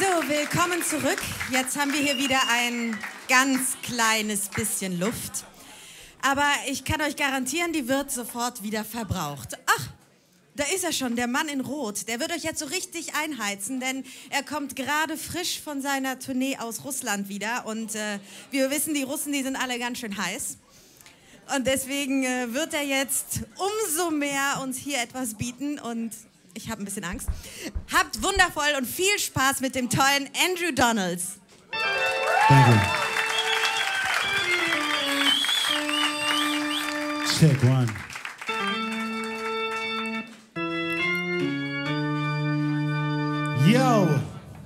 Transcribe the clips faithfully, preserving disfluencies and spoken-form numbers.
So, willkommen zurück. Jetzt haben wir hier wieder ein ganz kleines bisschen Luft. Aber ich kann euch garantieren, die wird sofort wieder verbraucht. Ach, da ist er schon, der Mann in Rot. Der wird euch jetzt so richtig einheizen, denn er kommt gerade frisch von seiner Tournee aus Russland wieder. Und äh, wie wir wissen, die Russen, die sind alle ganz schön heiß. Und deswegen äh, wird er jetzt umso mehr uns hier etwas bieten. Und ich habe ein bisschen Angst. Habt wundervoll und viel Spaß mit dem tollen Andrew Donalds. Danke. Check one. Yo,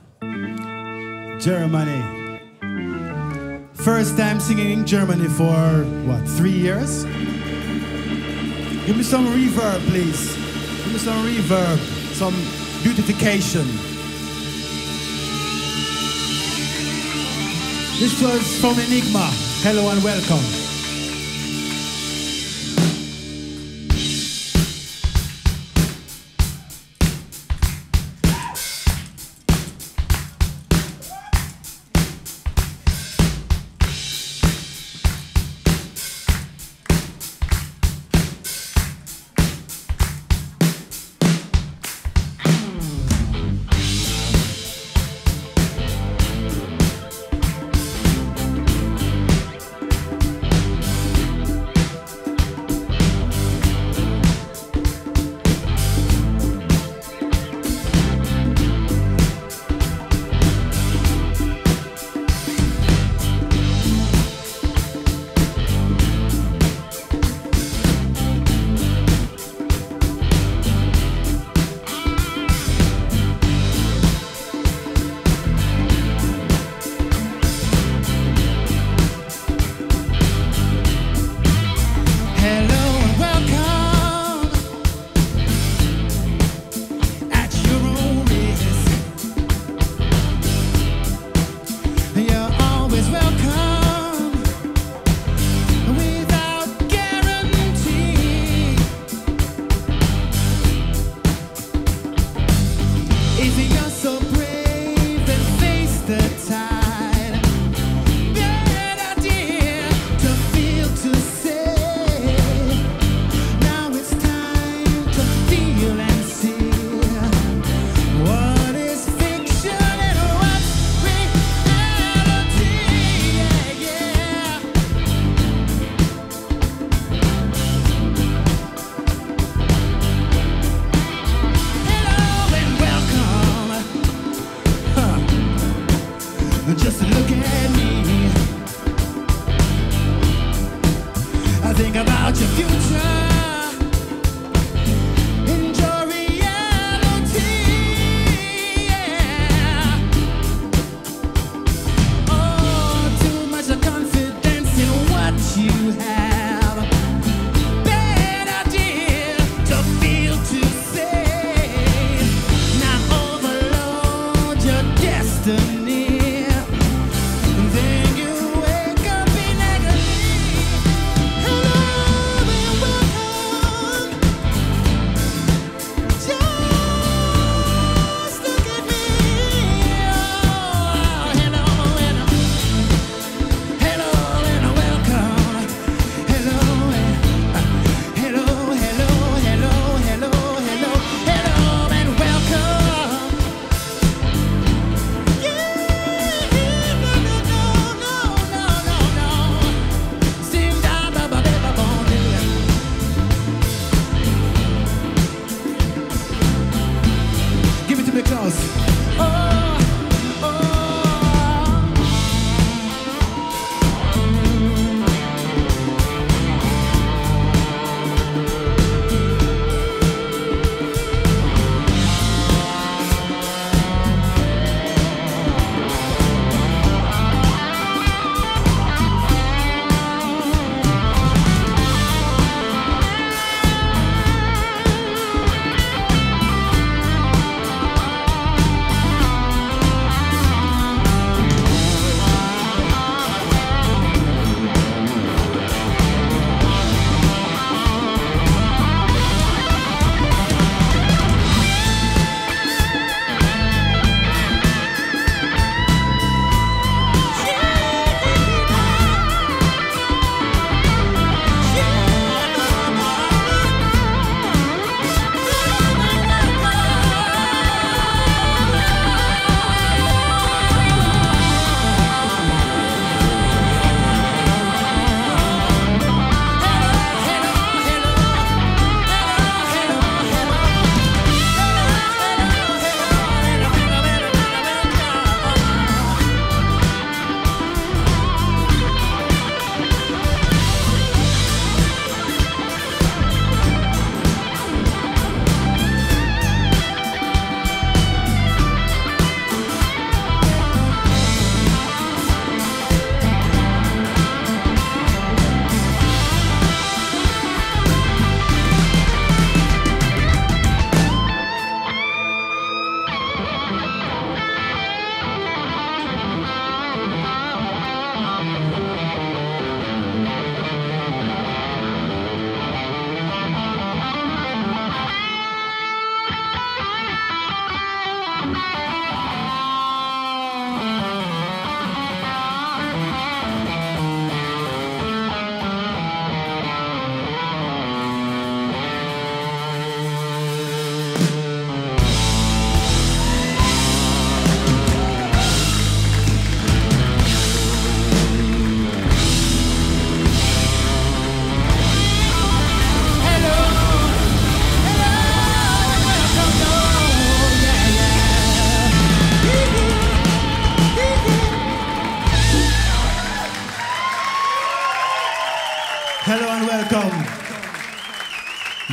Germany. First time singing in Germany for what, three years? Give me some reverb, please. Give me some reverb, some beautification. This was from Enigma. Hello and welcome.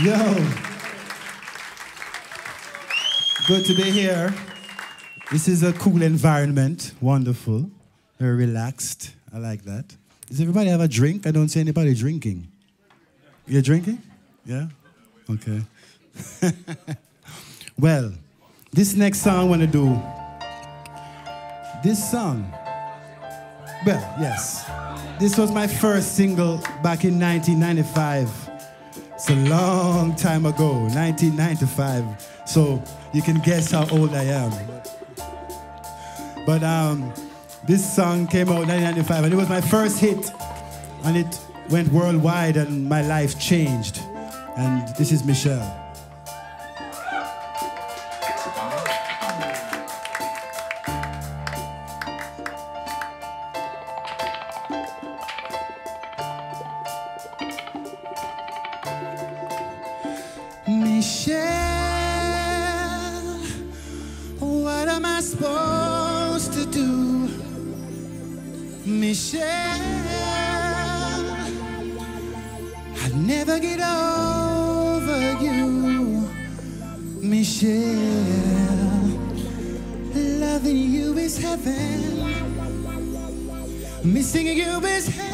Yo. Good to be here. This is a cool environment. Wonderful. Very relaxed. I like that. Does everybody have a drink? I don't see anybody drinking. You're drinking? Yeah? Okay. Well, this next song I want to do. This song. Well, yes. This was my first single back in nineteen ninety-five. It's a long time ago, nineteen ninety-five. So you can guess how old I am. But um, this song came out in nineteen ninety-five, and it was my first hit. And it went worldwide, and my life changed. And this is Michelle. Michelle, what am I supposed to do? Michelle, I'll never get over you. Michelle, loving you is heaven, missing you is hell.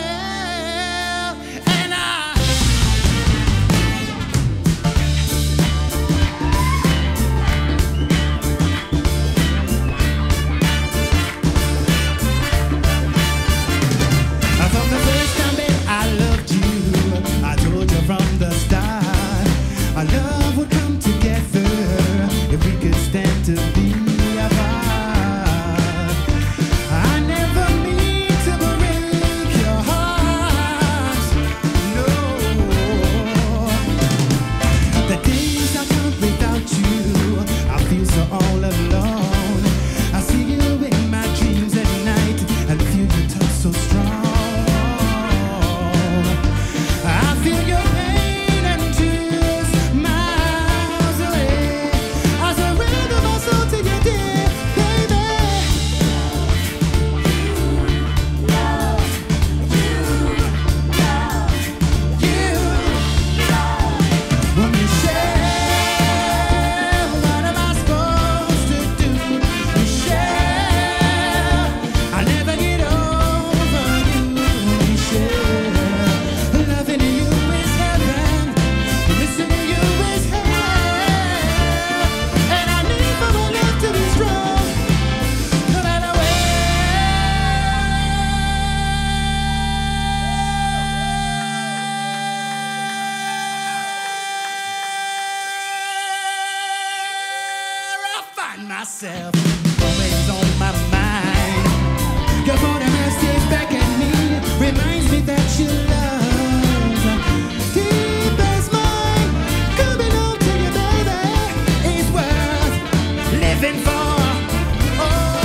Myself always on my mind. Your body stays back at me, reminds me that you love deep as mine. Coming home to you, baby, is worth living for. Oh,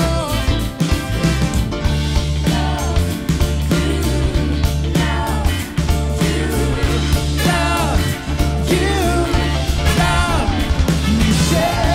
love you, love you, love you, love Michelle.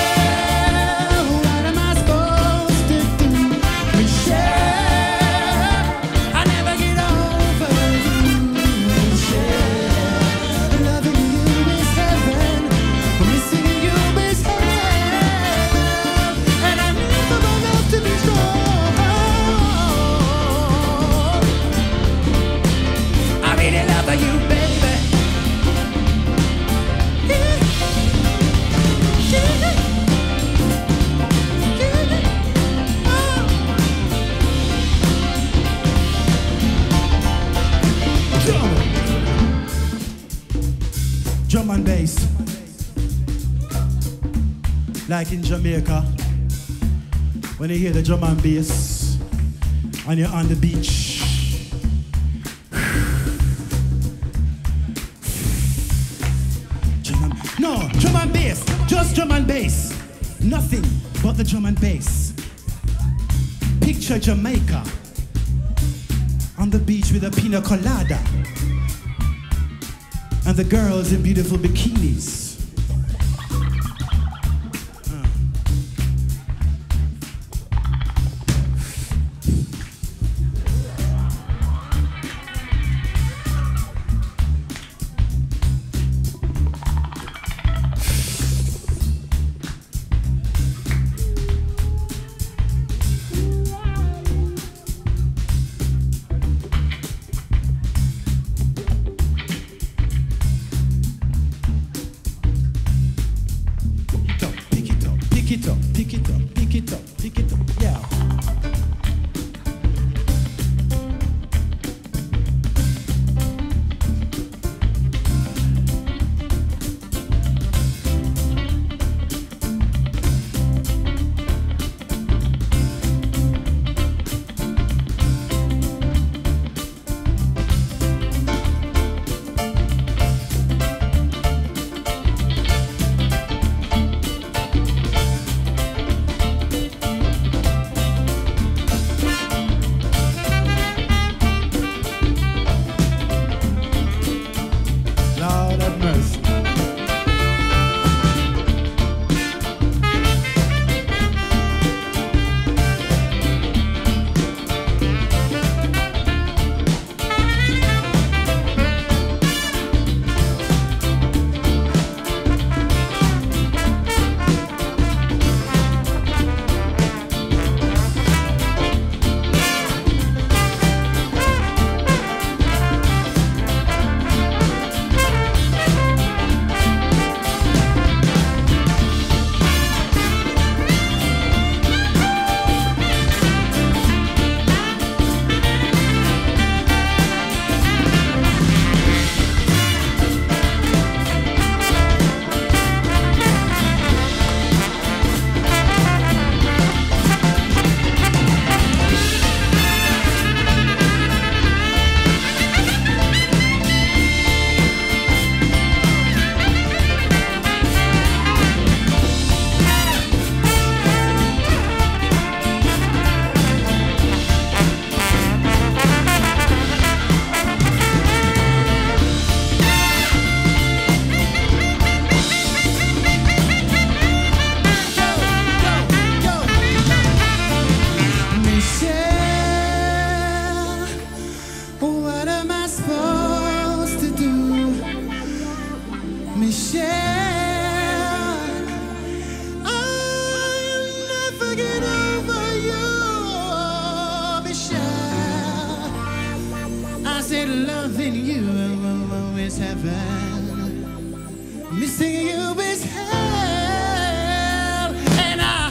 Drum and bass, like in Jamaica, when you hear the drum and bass and you're on the beach. Drum and, no, drum and bass, just drum and bass, nothing but the drum and bass. Picture Jamaica on the beach with a pina colada. And the girls in beautiful bikinis. Uh. it up, pick it up, pick it up, pick it up, yeah. Missing you is hell, and I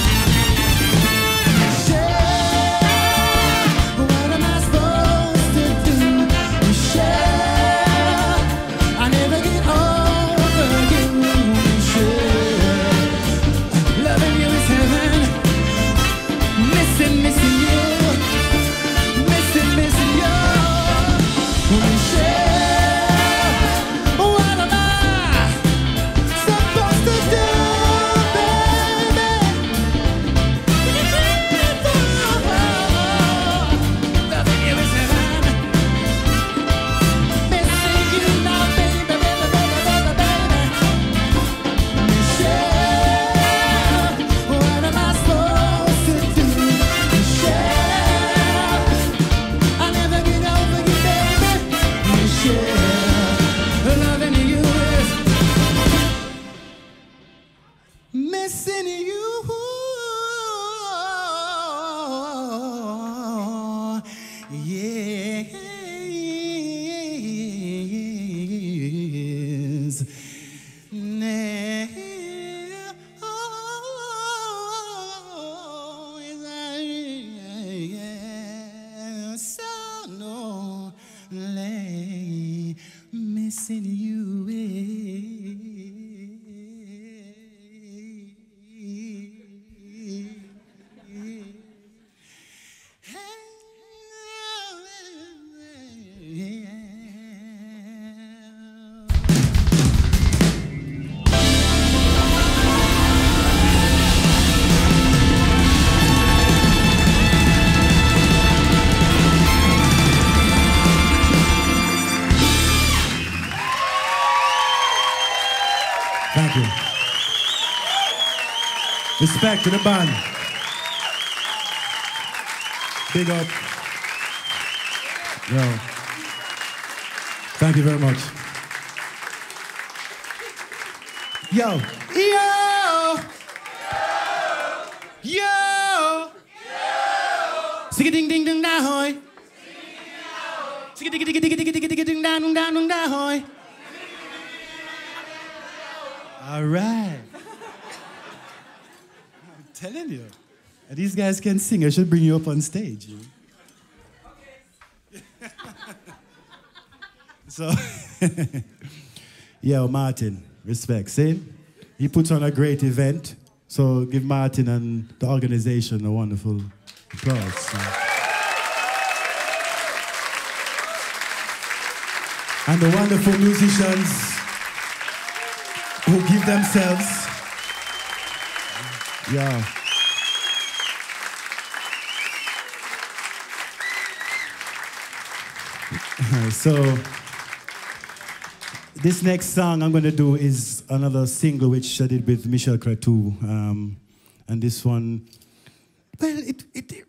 Michelle, what am I supposed to do? Michelle, I never get over you. Michelle, loving you is heaven. Missing, missing you, missing, missing you. Michelle. Missing you, yes. Oh, yes. So no, missing you, eh. Thank you. Respect to the band. Big up. Yo. Thank you very much. Yo. Yo. Yo. Sing a ding ding ding da hoy. Sing a ding ding ding ding ding ding ding da ding da ding da hoy. All right. telling you. And these guys can sing. I should bring you up on stage. You know? So, yeah, Martin, respect. See? He puts on a great event. So give Martin and the organization a wonderful applause. So. And the wonderful musicians who give themselves. Yeah. So this next song I'm going to do is another single which I did with Michel Cretu. Um, and this one, well, it, it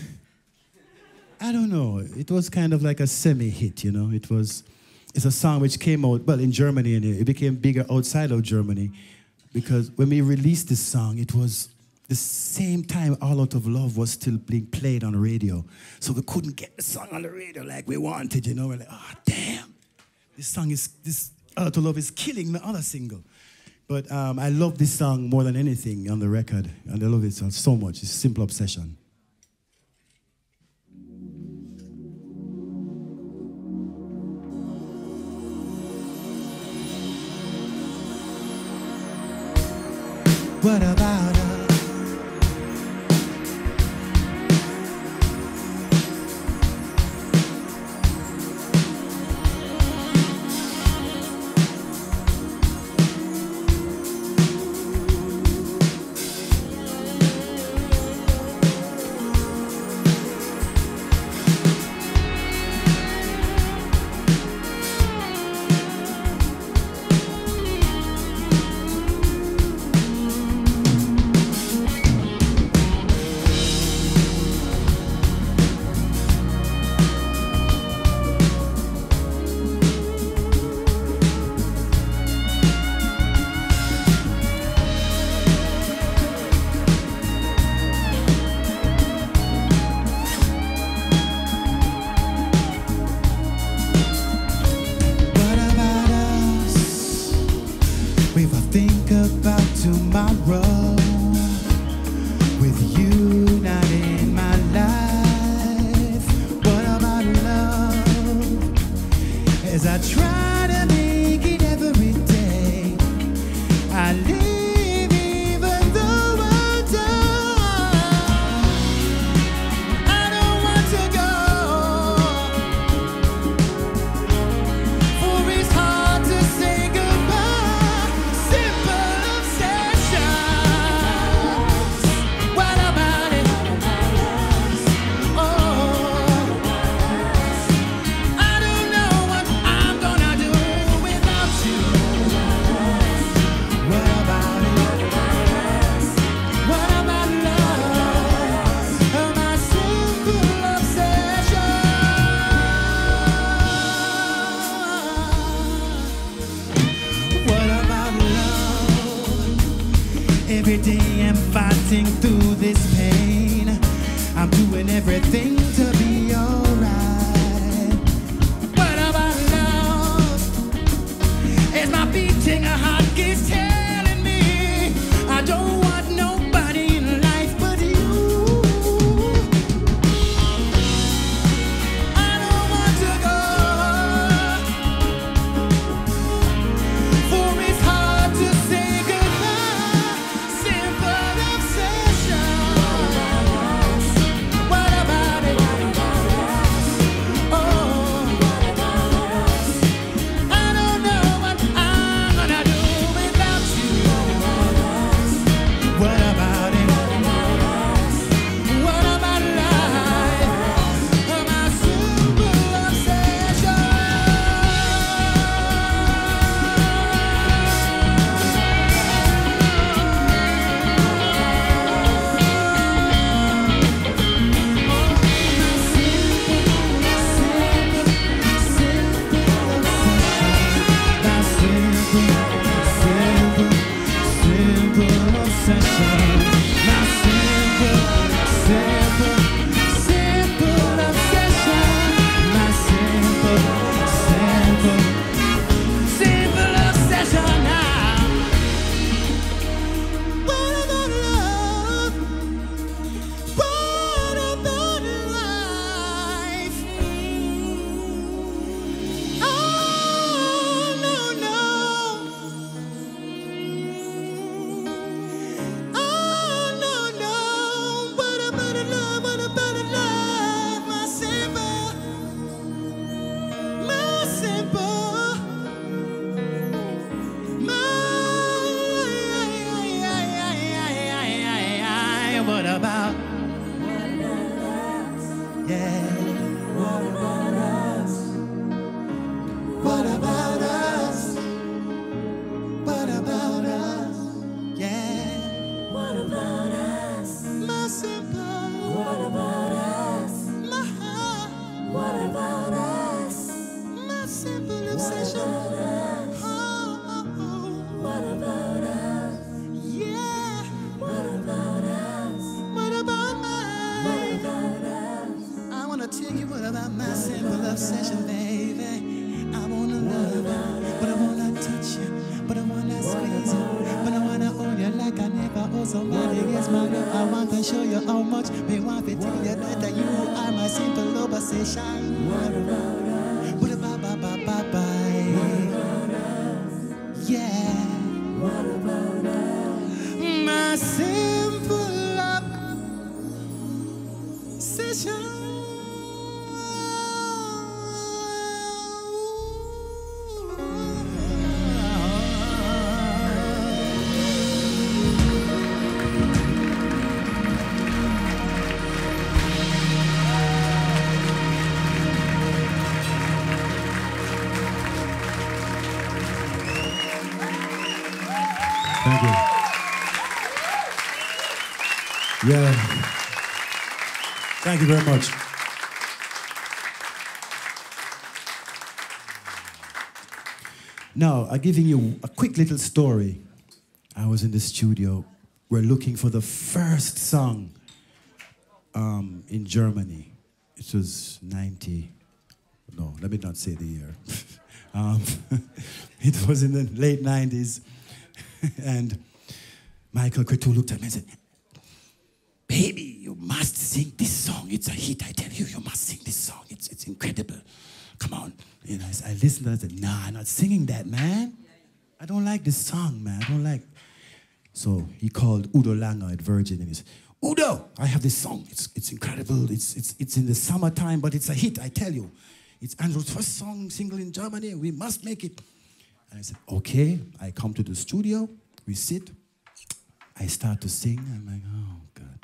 I don't know. It was kind of like a semi-hit, you know. It was, it's a song which came out, well, in Germany, and it became bigger outside of Germany. Because when we released this song, it was the same time All Out of Love was still being played on the radio. So we couldn't get the song on the radio like we wanted, you know. We're like, oh, damn. This song is, this All Out of Love is killing the other single. But um, I love this song more than anything on the record. And I love it so much. It's Simple Obsession. What about us? Every day I'm fighting through this pain. I'm doing everything to be alright. What about love? As my beating heart keeps telling me I don't want nobody in life but you. I don't want to go, for it's hard to say goodbye. Simple obsession. What about it? Oh, I don't know what I'm gonna do without you. What about it? What about life? My simple obsession. What about love? love session, baby. I wanna love you, but I wanna touch you, but I wanna squeeze you, but I wanna hold you like I never hold somebody else. My love, I want to show you how much me want to tell you that you are my simple obsession. But a ba ba ba ba ba, yeah. My simple obsession. Thank you. Yeah. Thank you very much. Now, I'm giving you a quick little story. I was in the studio. We're looking for the first song um, in Germany. It was ninety. No, let me not say the year. um, it was in the late nineties. And Michael Cretu looked at me and said, baby, you must sing this song. It's a hit. I tell you, you must sing this song. It's, it's incredible. Come on. You know, I, I listened and I said, nah, I'm not singing that, man. I don't like this song, man. I don't like. So he called Udo Langer at Virgin and he said, Udo, I have this song. It's, it's incredible. It's, it's, it's in the summertime, but it's a hit, I tell you. It's Andrew's first song, single in Germany. We must make it. And I said, okay. I come to the studio. We sit. I start to sing. I'm like, oh, God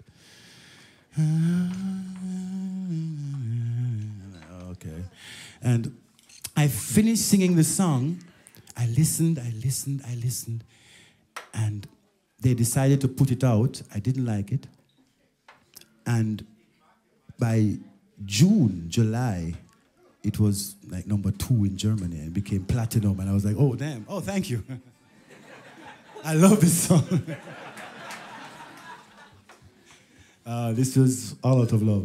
damn it. Okay. And I finished singing the song. I listened, I listened, I listened. And they decided to put it out. I didn't like it. And by June, July, it was like number two in Germany and became platinum. And I was like, oh, damn. Oh, thank you. I love this song. uh, this was all out of love.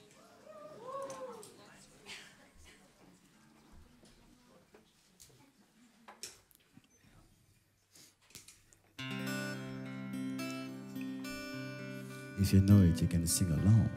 If you know it, you can sing along.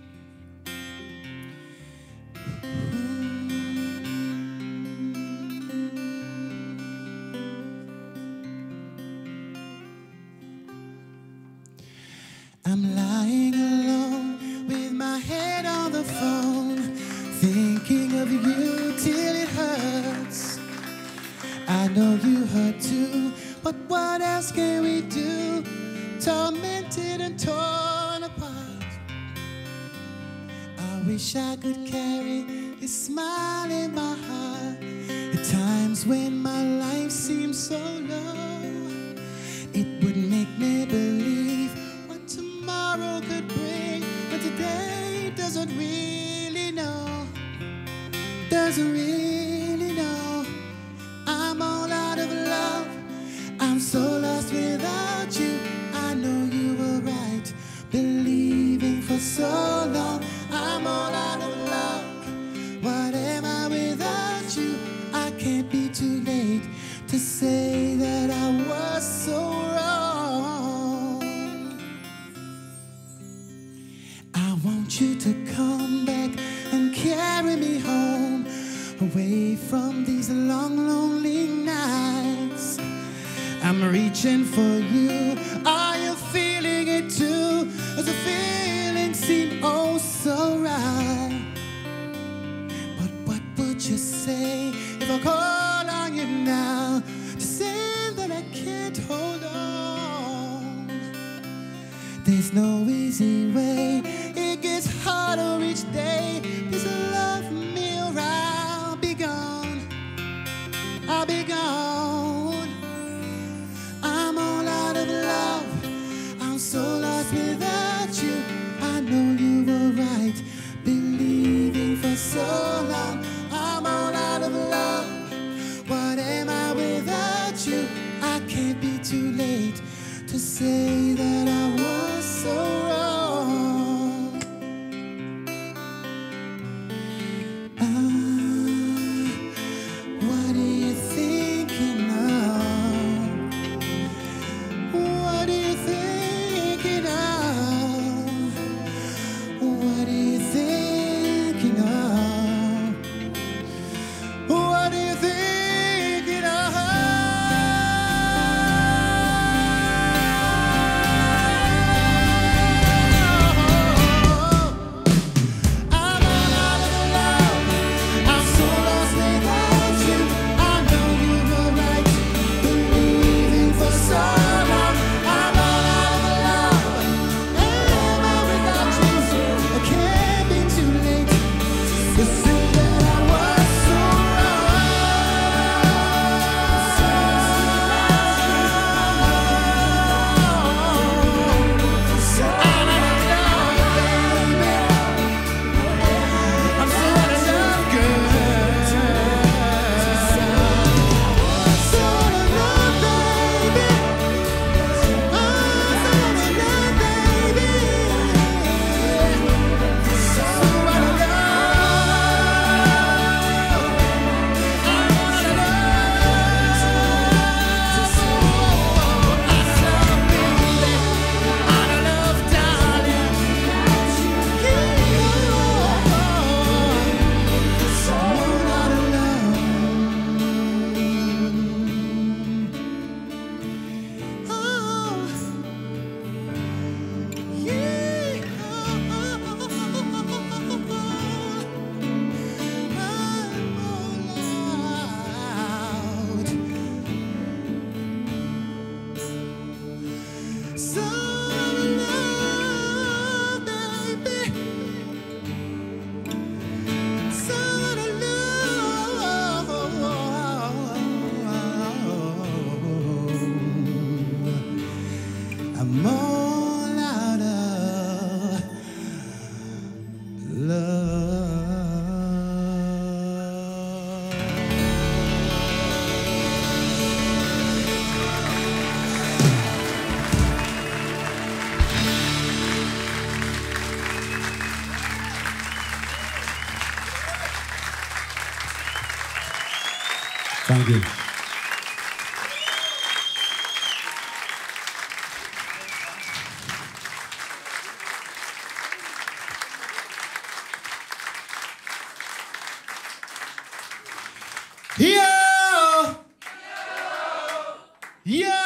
I'm lying alone with my head on the phone, thinking of you till it hurts. I know you hurt too, but what else can we do? Tormented and torn apart. I wish I could carry this smile in my heart at times when my life seems so low. It would make me believe what tomorrow could bring, but today doesn't really know, doesn't really know. I'm all out of love, I'm so lost without you. I know you were right, believing for so long. I'm all out of love, what am I without you? I can't be too late to say that I was so wrong. I want you to come back and carry me home, away from these long, lonely nights. I'm reaching for you. Are you feeling it too? Does the feeling seem oh so right? But what would you say if I call on you now to say that I can't hold on? There's no easy way, it gets harder each day. Please love me or I'll be gone, I'll be gone. I'm all out of love, I'm so lost without you. I know you were right, believing for so long. I'm all out of love, what am I without you? I can't be too late to say that I was so wrong. I I'm all out of love. Thank you. Yo! Yo! Yo!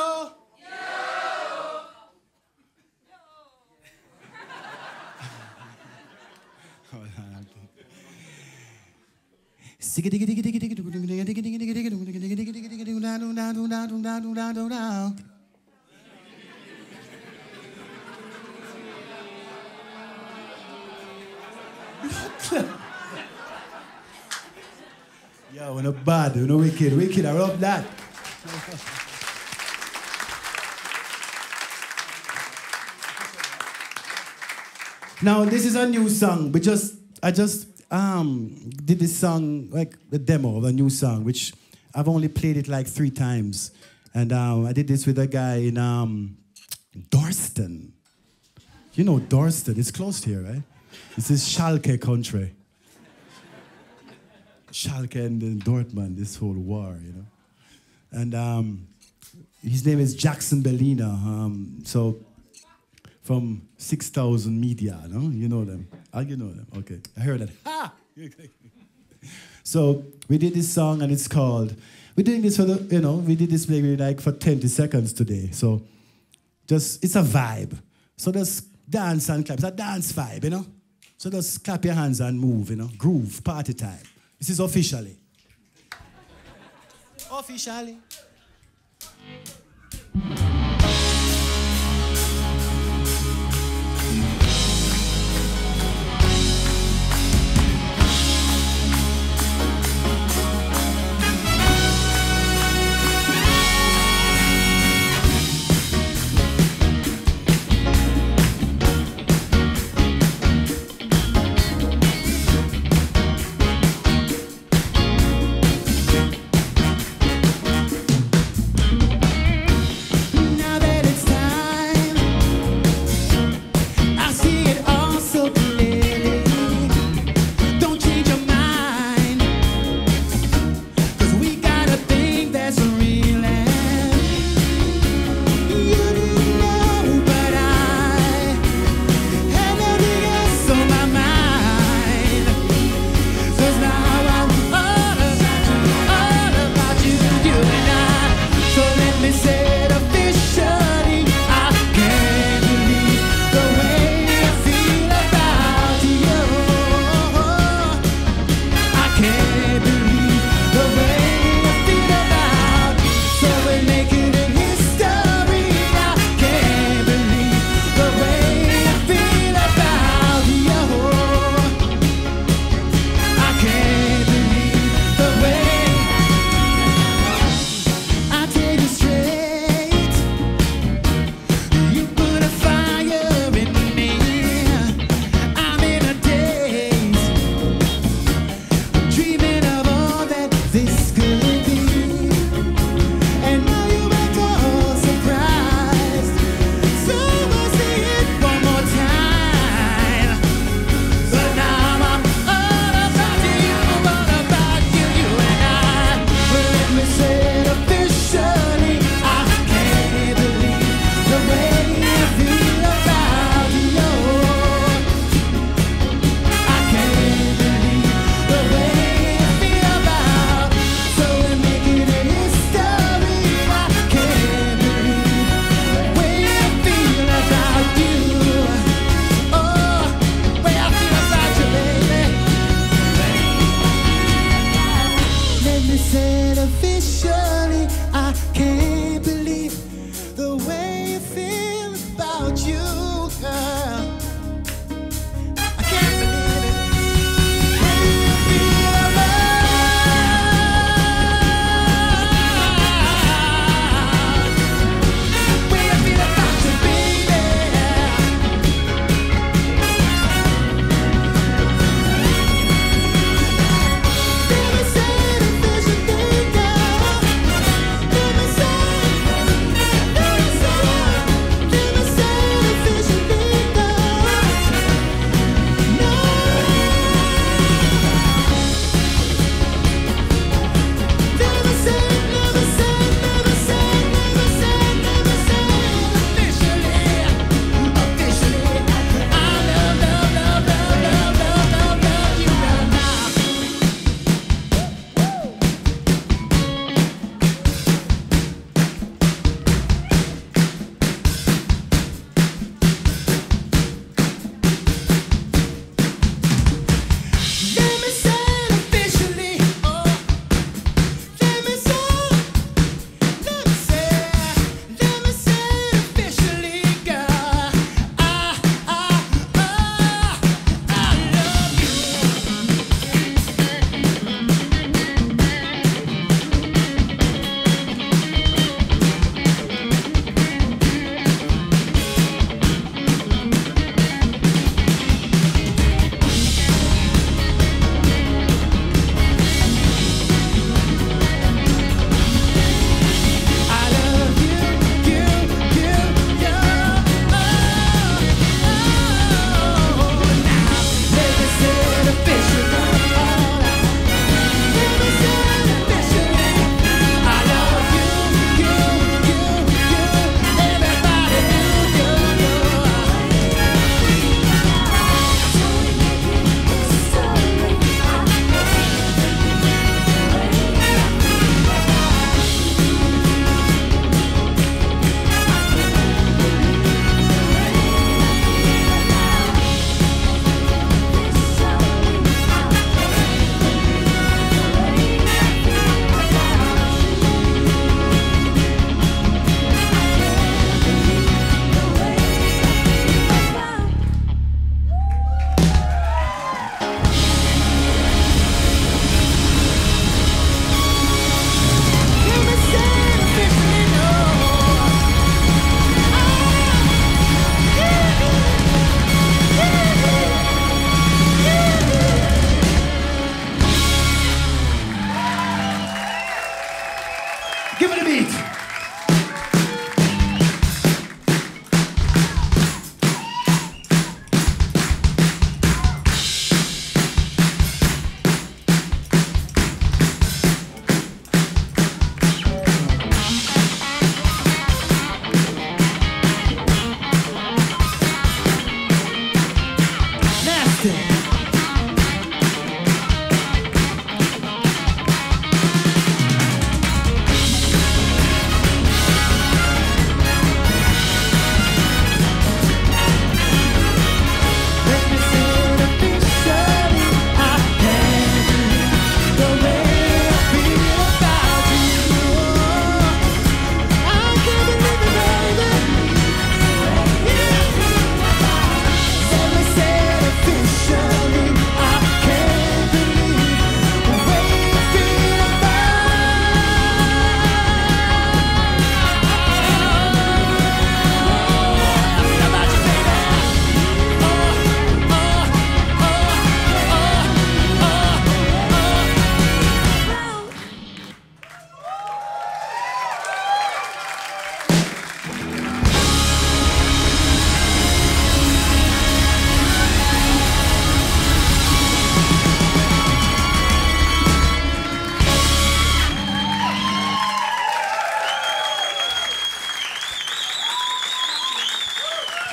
Yo, we're not bad, we're not wicked, wicked, I love that. Now, this is a new song. We just, I just um, did this song, like the demo of a new song, which I've only played it like three times. And um, I did this with a guy in um, Dorsten. You know Dorsten, it's close to here, right? This is Schalke country. Schalke and uh, Dortmund, this whole war, you know. And um, his name is Jackson Bellina. Um, so from six thousand Media, no? You know them. Oh, you know them, okay. I heard that. Ha! So we did this song and it's called, we're doing this for the, you know, we did this maybe like for twenty seconds today. So just, it's a vibe. So just dance and clap. It's a dance vibe, you know? So just clap your hands and move, you know? Groove, party time. This is officially. Officially.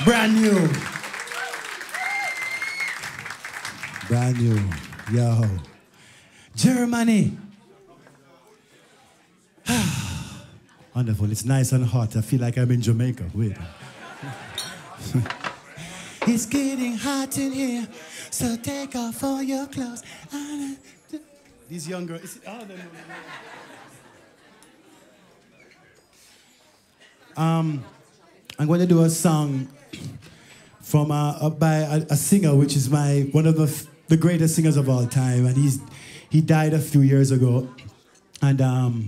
Brand new. Brand new. Yo. Germany. Wonderful. It's nice and hot. I feel like I'm in Jamaica. Wait. It's getting hot in here, so take off all your clothes. These young girls. Oh, no, no, no. Um, I'm going to do a song from uh, uh, by a, a singer, which is my one of the the greatest singers of all time, and he's he died a few years ago, and um,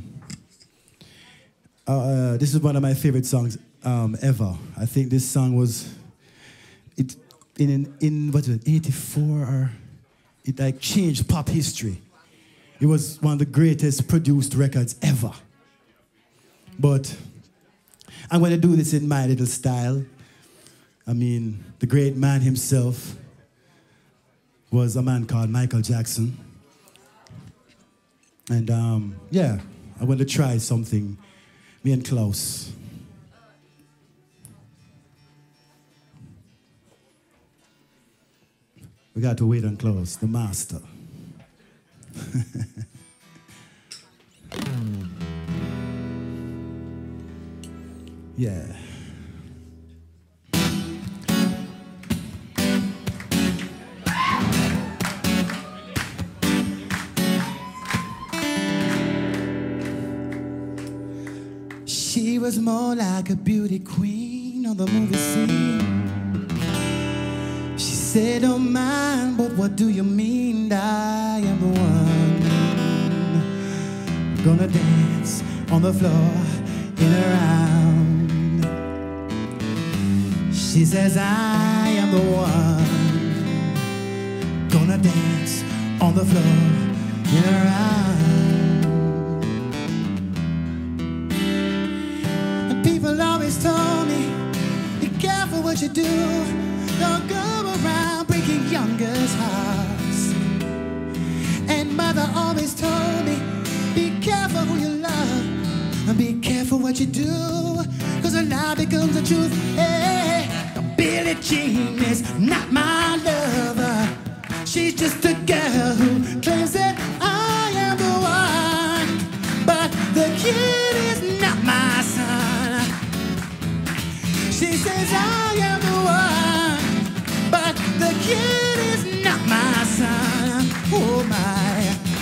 uh, this is one of my favorite songs um, ever. I think this song was it in in what was it eighty-four, or it like changed pop history. It was one of the greatest produced records ever. But I'm going to do this in my little style. I mean, the great man himself was a man called Michael Jackson. And um, yeah, I want to try something, me and Klaus. We got to wait on Klaus, the master. Yeah. She was more like a beauty queen on the movie scene. She said, "Don't mind, but what do you mean? I am the one gonna dance on the floor in a round." She says, "I am the one gonna dance on the floor in a round." And people always told me, be careful what you do. Don't go around breaking young girls' hearts. And mother always told me, be careful who you love, and be careful what you do, cause a lie becomes the truth. Hey, Billie Jean is not my lover. She's just a girl who claims that I am the one, but the kid is not my son. She says I am the one, but the kid is not my son. Oh my.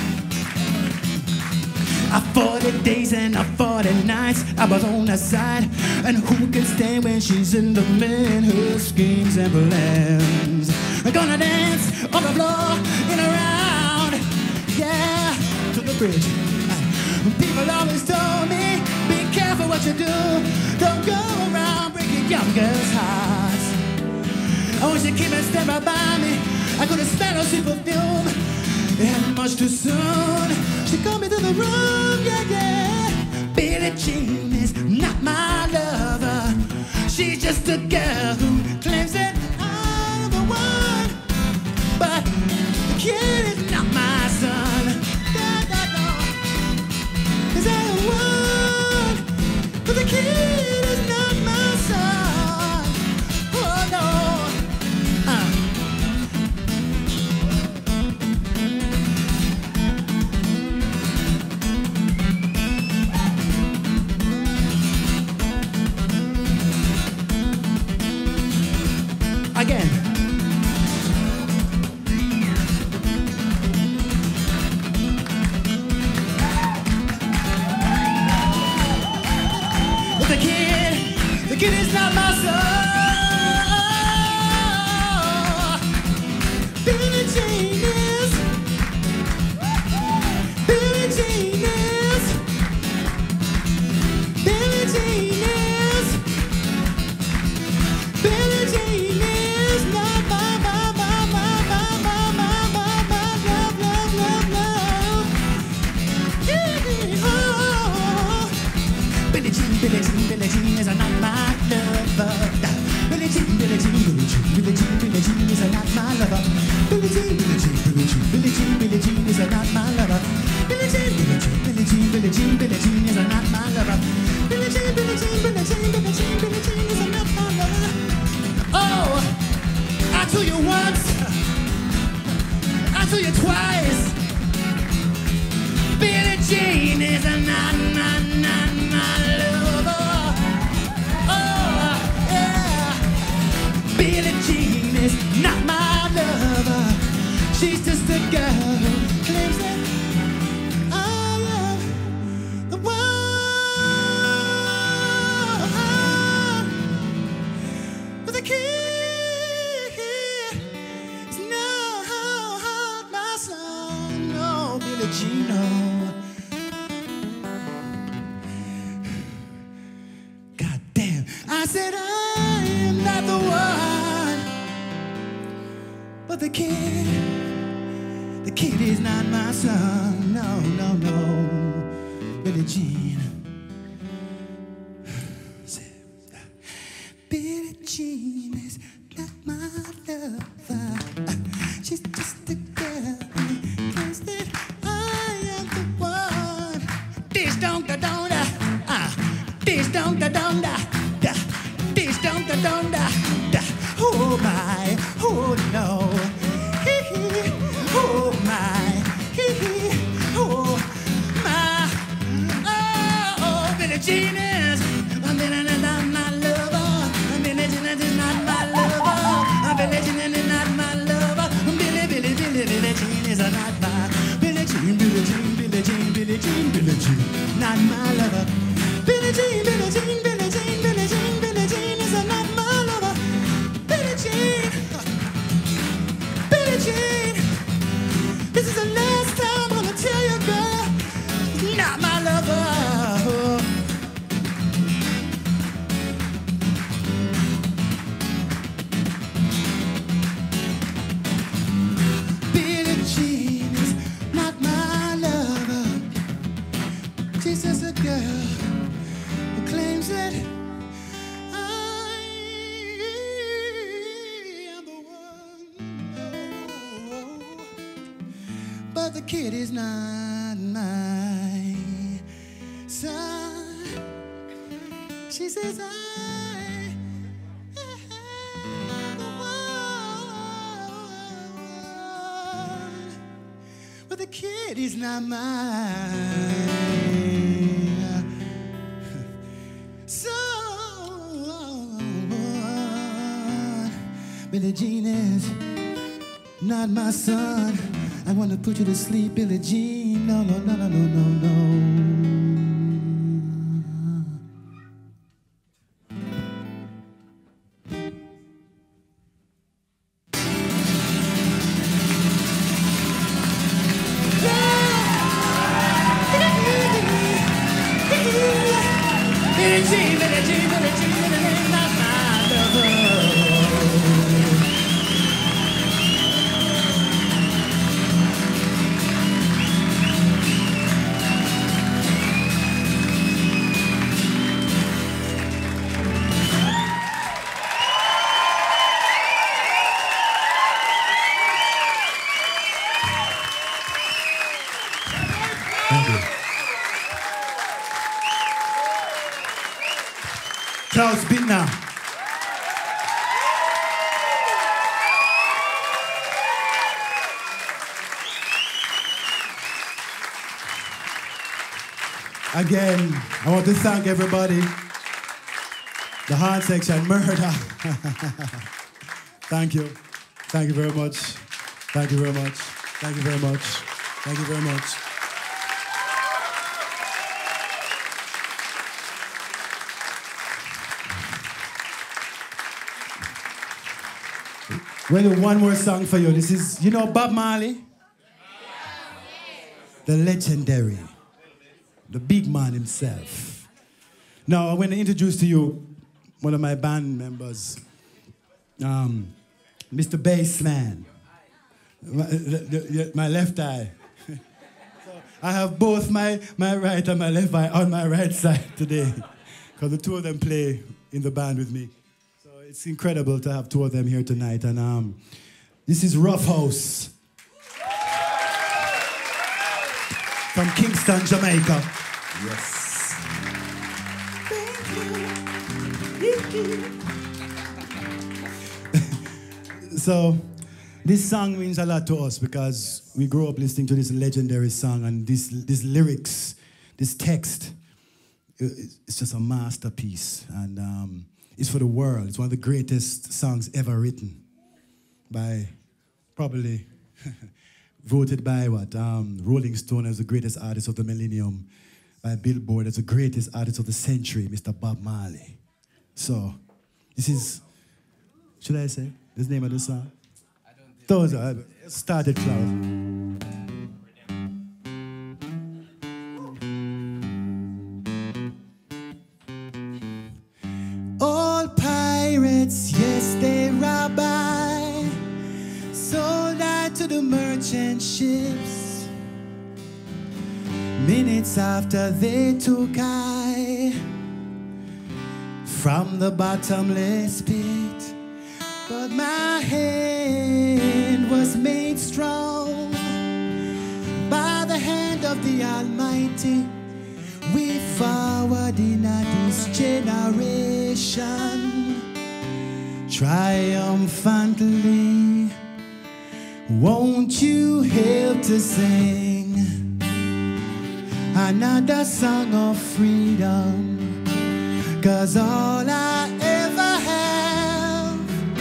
A forty days and a forty nights I was on her side. And who can stand when she's in the man, her schemes and plans. I'm gonna dance on the floor in a round, yeah, to the bridge. People always told me, be careful what you do. Don't go around breaking young girls' hearts. I wish you came and stand right by me. I could have smelled her sweet perfume. And much too soon, she called me to the room, yeah, yeah. Billie Jean is not my lover. She's just a girl who claims that I'm the one, but the kid is not my son. Da, da, da. Is that the one? But the kid is not my son. Oh no. Uh. Again. But the kid, the kid is not my son. Billie Jean is, Billie Jean is, Billie Jean is, Billie Jean is not my, my, my, my, my, my, my, my, my love, love, love, love. Yeah, oh. Billie Jean, Billie Jean, Billie Jean is not my lover. Billie Jean, Billie Jean, Billie Jean, Billie Jean, Billie Jean is not my lover. Billie Jean, Billie Jean, Billie Jean, Billie Jean, Billie Jean is not my lover. Billie Jean, Billie Jean, Billie Jean, Billie Jean, Billie Jean is not my lover. Billie Jean, Billie Jean, Billie Jean, Billie Jean, Billie Jean is not my lover. to you twice. Billie Jean is a not, not, not my lover. Oh, yeah. Billie Jean is not my lover. She's just a girl who claims that I am the one. But the key is not my son, no, Billie Jean, no. God damn, I said I am not the one. But the kid, the kid is not my son, no, no, no, Billie Jean. Billie Jean is not my lover. She's just a girl who claims that I am the one. Dish dong da dong da, ah, dish dong da dong da, da, dish dong da dong da, da. Oh my, oh no, hee hee, oh my, hee hee, oh my, oh, oh, Billie Jean is, I'm Billie Jean is not my lover, Billie Jean is not my lover, Billie Jean is not my lover, Billie, Billie, Billie, Billie Jean is not my, Billie Jean, Billie Jean, Billie Jean, Billie Jean, Billie Jean, not my lover, Billie Jean, Billie Jean, Billie Jean, Billie Jean, Billie Jean is not my lover, Billie Jean, Billie Jean, this is the last time I'm gonna tell you, girl, she's not my lover. Billie Jean is not my lover. She's just a girl who claims that I am the one. But the kid is not my son. She says I am the one. But the kid is not mine. So, Billie Jean is not my son. I want to put you to sleep, Billie Jean. No, no, no, no, no, no, no. Billie Jean, Billie Jean, Billie Jean, Billie Jean, not my lover. Thank you. Klaus Bittner. Again, I want to thank everybody. The Horn Section, Murder. Thank you. Thank you very much. Thank you very much. Thank you very much. Thank you very much. We're going to do one more song for you. This is, you know Bob Marley? The legendary, the big man himself. Now, I'm going to introduce to you one of my band members, um, Mister Bassman, my, the, the, my left eye. So I have both my, my right and my left eye on my right side today, because the two of them play in the band with me. So it's incredible to have two of them here tonight. And um, this is Rough House from Kingston, Jamaica. Yes. So, This song means a lot to us because we grew up listening to this legendary song, and this, this lyrics, this text, it's just a masterpiece. And um, it's for the world. It's one of the greatest songs ever written by, probably, voted by what? Um, Rolling Stone as the greatest artist of the millennium, by Billboard as the greatest artist of the century, Mister Bob Marley. So, this is, should I say, this is the name of the song? Those are started cloud. All pirates, yes, they robbed I, sold out to the merchant ships. Minutes after they took I from the bottomless pit. But my hand was made strong by the hand of the Almighty. We forward in this generation triumphantly. Won't you help to sing another song of freedom? 'Cause all I ever have,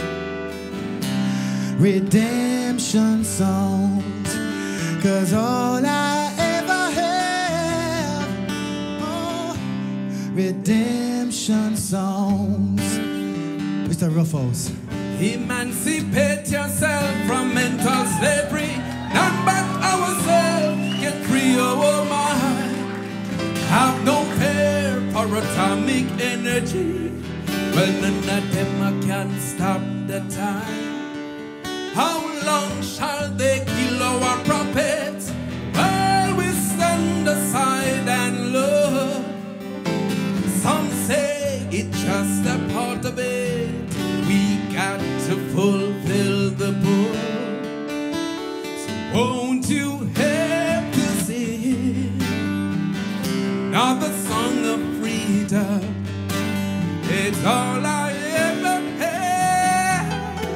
redemption songs. 'Cause all I ever have, oh, redemption songs. Mister Ruffles. Emancipate yourself from mental slavery. None but ourselves can free our mind. Have no fear for atomic energy. Well, none of them can stop the time. How long shall they kill our prophets while we stand aside and look? Some say it's just a part of it. We got to fulfill the book. So won't you help to sing another song of freedom? It's all I ever had.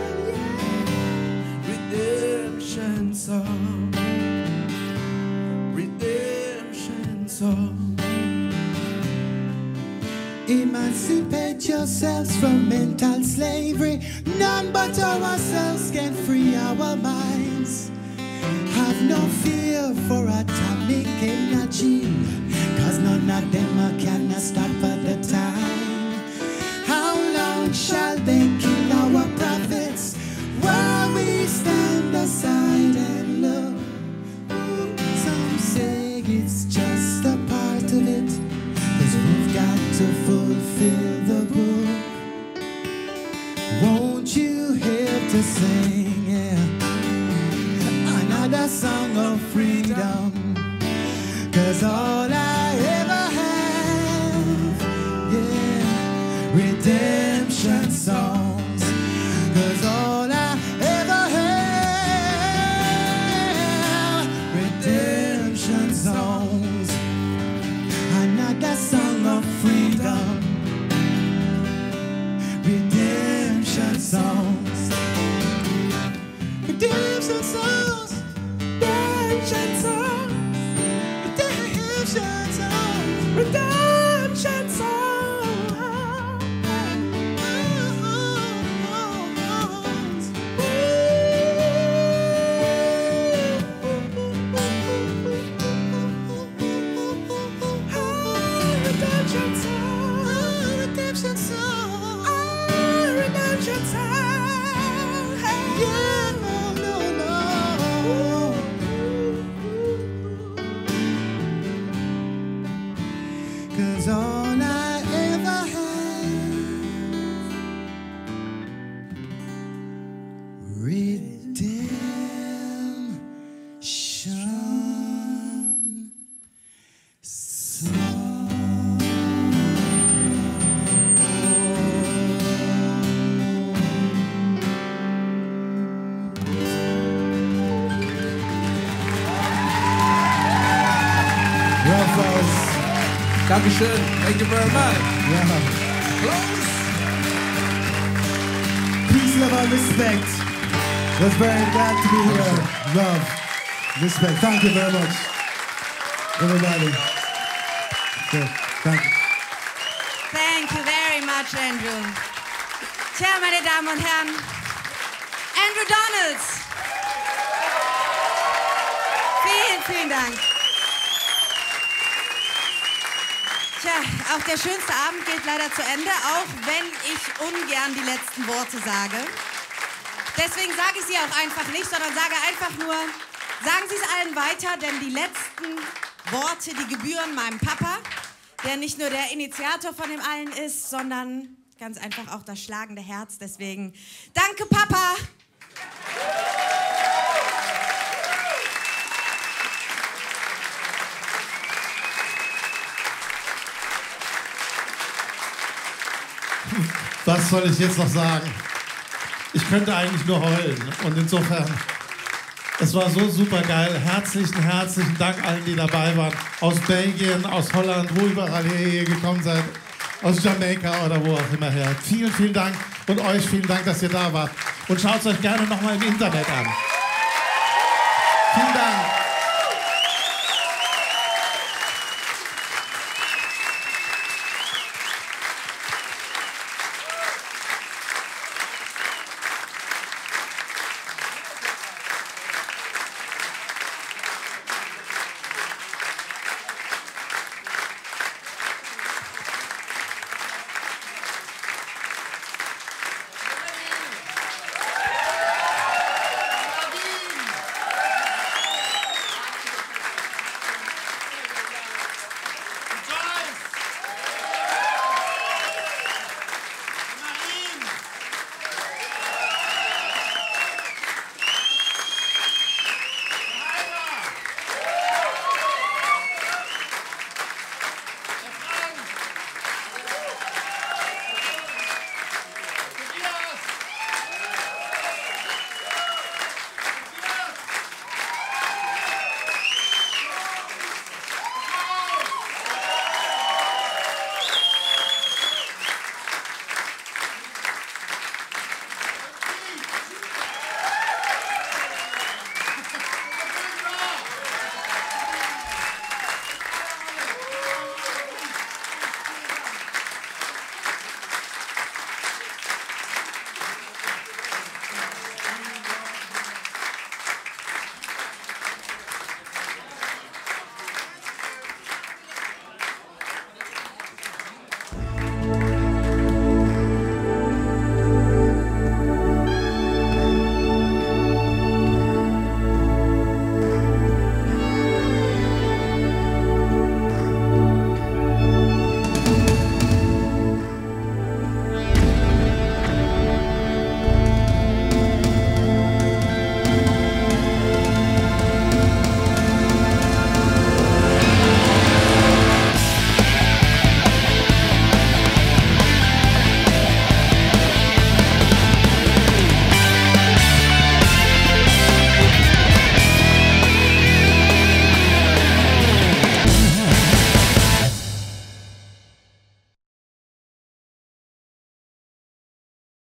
Redemption song, redemption song. Emancipate yourselves from mental slavery. None but ourselves can free our minds. Have no fear for atomic energy, 'cause none of them can stop at the time. How long shall they kill our prophets while we stand aside and look? Some say it's just a part of it, 'cause we've got to fulfill the book. Won't you help to sing, yeah, another song of freedom? 'Cause all I ever have, yeah, redemption songs. 'Cause all I ever have, redemption songs. Another song of freedom, redemption songs, redemption songs, redemption songs, redemption songs, redemption songs. All I ever had, redemption song. Ruffles. Dankeschön. Thank you very much. Yeah. Close. Peace, love, and respect. That's very glad to be here. Love, respect. Thank you very much, everybody. So, thank you. Thank you very much, Andrew. Tja, meine Damen und Herren, Andrew Donalds. Vielen, vielen Dank. Tja, auch der schönste Abend geht leider zu Ende, auch wenn ich ungern die letzten Worte sage. Deswegen sage ich sie auch einfach nicht, sondern sage einfach nur, sagen Sie es allen weiter, denn die letzten Worte, die gebühren meinem Papa, der nicht nur der Initiator von dem allen ist, sondern ganz einfach auch das schlagende Herz. Deswegen, danke Papa! Was soll ich jetzt noch sagen? Ich könnte eigentlich nur heulen. Und insofern, es war so super geil. Herzlichen, herzlichen Dank allen, die dabei waren. Aus Belgien, aus Holland, wo überall ihr gekommen seid. Aus Jamaika oder wo auch immer her. Vielen, vielen Dank. Und euch vielen Dank, dass ihr da wart. Und schaut es euch gerne nochmal im Internet an. Vielen Dank.